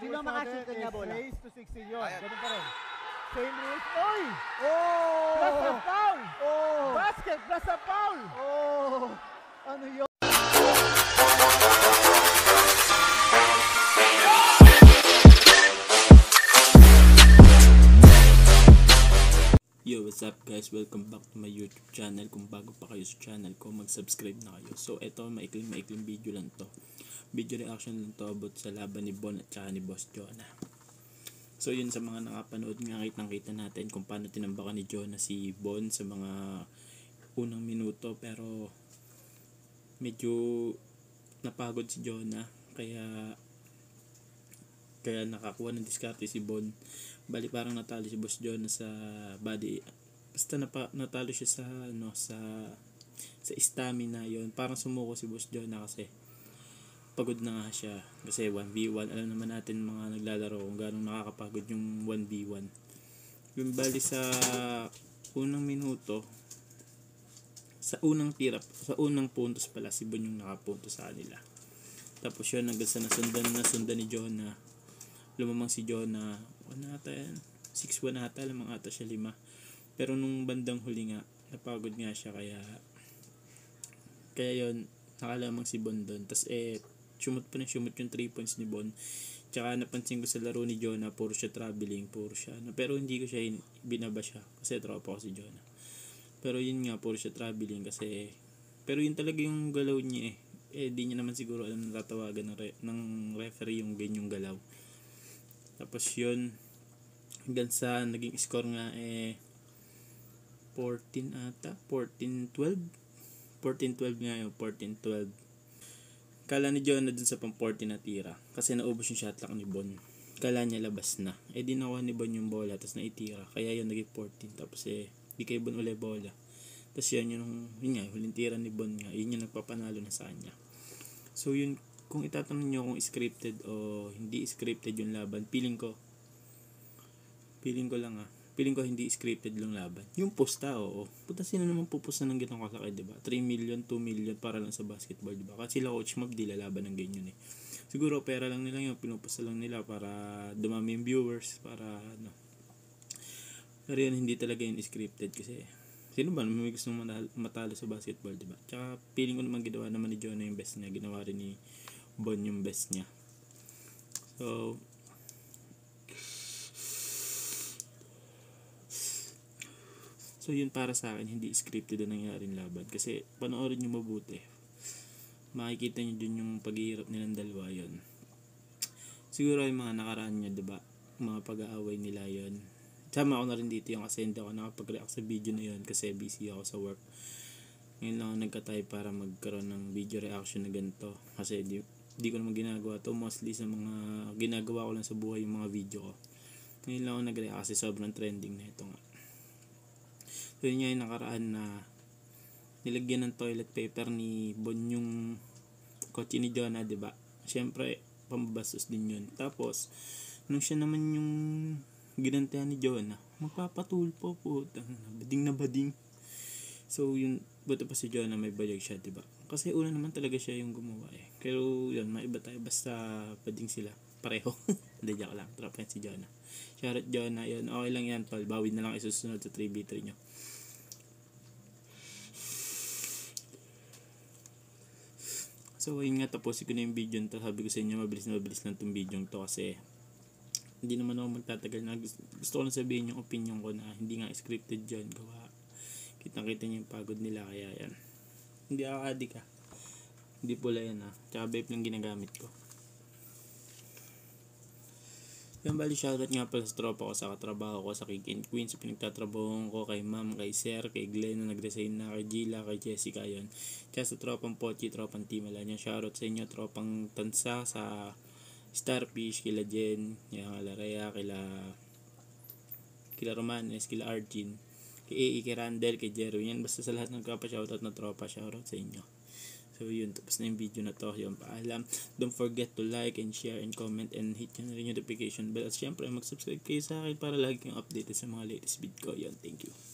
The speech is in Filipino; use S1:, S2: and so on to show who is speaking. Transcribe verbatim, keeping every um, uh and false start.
S1: Sino
S2: rules
S1: makashoot
S2: natin
S1: kanya
S2: is
S1: bola?
S2: race to sixteen yun.
S3: Ayan.
S2: Ganun pa rin. Same rules. Oy!
S1: Oh!
S2: Plus a foul!
S1: Oh!
S2: Basket plus a foul!
S1: Oh! Ano yun?
S4: Yo, what's up guys? Welcome back to my YouTube channel. Kung bago pa kayo sa channel ko, mag-subscribe na kayo. So, eto, maikling-maikling video lang to. Video reaction lang to about sa laban ni Bon at saka ni Boss Jonah. So, yun sa mga nakapanood nga, kitang-kita natin kung paano tinambakan ni Jonah si Bon sa mga unang minuto. Pero, medyo napagod si Jonah. Kaya, kaya nakakuha ng diskarte si Bon. Bali parang natalo si Boss Jonah sa body, basta napa, natalo siya sa ano sa sa stamina yon. Parang sumuko si Boss Jonah kasi pagod na nga siya kasi one v one. Alam naman natin mga naglalaro kung gaano nakakapagod yung one v one. Yung bali sa unang minuto, sa unang tirap, sa unang puntos pala si Bon yung nakapunto sa kanila. Tapos yun hanggang sa nasundan nasundan ni Jonah. Lumamang si Jonah, one ata yan, six one ata, lamang ata siya lima. Pero nung bandang huli nga, napagod nga siya, kaya kaya yun, nakalamang si Bon doon. Tapos eh, sumot pa na sumot yung three points ni Bon. Tsaka napansin ko sa laro ni Jonah, puro siya traveling, puro siya, no? Pero hindi ko siya binaba siya, kasi tropa ko si Jonah. Pero yun nga, puro siya traveling kasi, pero yun talaga yung galaw niya eh. Eh, di niya naman siguro alam na tatawagan ng, re- ng referee yung ganyong galaw. Tapos yun, hanggang sa naging score nga eh fourteen ata, fourteen twelve, fourteen twelve nga yun, fourteen twelve. Kala ni Jonah dun sa pang fourteen na tira kasi naubos yung shot clock ni Bon. Kala niya labas na, eh di nakuha ni Bon yung bola tapos naitira, kaya yun naging fourteen. Tapos eh di kay Bon uli bola, tapos yun yung yun nga, huling tira ni Bon nga, yun yung nagpapanalo na sa kanya. So yun, kung itatanong nyo kung scripted o hindi scripted yung laban, feeling ko feeling ko lang ah feeling ko hindi scripted yung laban. Yung posta, oo, puta, sino naman pupusta ng ganong kalaki, diba? three million, two million para lang sa basketball, diba? Kasi sila Coach Mab di lalaban ng ganyan eh. Siguro pera lang nila yun, pinupusta lang nila para dumami yung viewers, para ano. Pero yun, hindi talaga yung scripted kasi sino ba naman may gustong matalo sa basketball, diba? Tsaka feeling ko naman ginawa naman ni Jonah yung best niya, ginawa rin ni Bon yung best niya. So So yun, para sa akin hindi scripted ang nangyaring laban kasi panoorin niyo mabuti. Makikita niyo dun yung paghihirap nilang dalawa yon. Siguro yung mga nakaraan niya, diba? Mga pag-aaway nila yon. Sama ako na rin dito yung kasi hindi ako nakapag-react sa video na yon kasi busy ako sa work. Ngayon lang ako nagka-type para magkaroon ng video reaction na ganito kasi di, di ko naman ginagawa to, mostly sa mga ginagawa ko lang sa buhay yung mga video ko. Ngayon lang ako nag-react kasi sobrang trending na ito nga. So yun nga yung nakaraan na nilagyan ng toilet paper ni Bon yung kotse ni Jonah, diba? Siyempre pambabastos din yun. Tapos nung siya naman yung ginantihan ni Jonah, magpapatulpo po, bading na bading. So yun, buto pa si Jonah may bayag siya, diba? Kasi una naman talaga siya yung gumawa eh. Pero yun, maiba tayo, basta bading sila pareho. Hindi, joke lang, tropa yan si Jonah. Shoutout Jonah, yun, okay lang yan tol, bawin na lang isusunod sa three v three nyo. So ayun nga, tapusin ko na yung video nito. Sabi ko sa inyo, mabilis na mabilis lang itong video nito kasi hindi naman ako magtatagal na. Gusto, gusto ko lang sabihin yung opinion ko na hindi nga scripted dyan. Gawa, kitang-kita niyo yung pagod nila, kaya yan. Hindi ako adik ah. Hindi pula yan ah. Tsaka vape lang ginagamit ko. Yan, bali shoutout nga pala sa tropa ko, sa katrabaho ko, sa King and Queen, sa pinagtatrabahoan ko, kay Ma'am, kay Sir, kay Glenn na nag-resign na, kay Gila, kay Jessica, yun. Tsaka sa tropang Pochi, tropang Timala niya. Shoutout sa inyo, tropang Tansa, sa Starfish, kila Jen, yung kila Rhea, kila kila Romanes, kila Arjin, kay A E, kay Randall, kay Jero. Yan, basta sa lahat ng kapa shoutout na tropa, shoutout sa inyo. So yun, tapos na yung video na to. Yung paalam, don't forget to like and share and comment and hit nyo na rin yung notification bell. At syempre mag-subscribe kayo sa akin para lagi kayong updated sa mga latest video ko. Yun, thank you.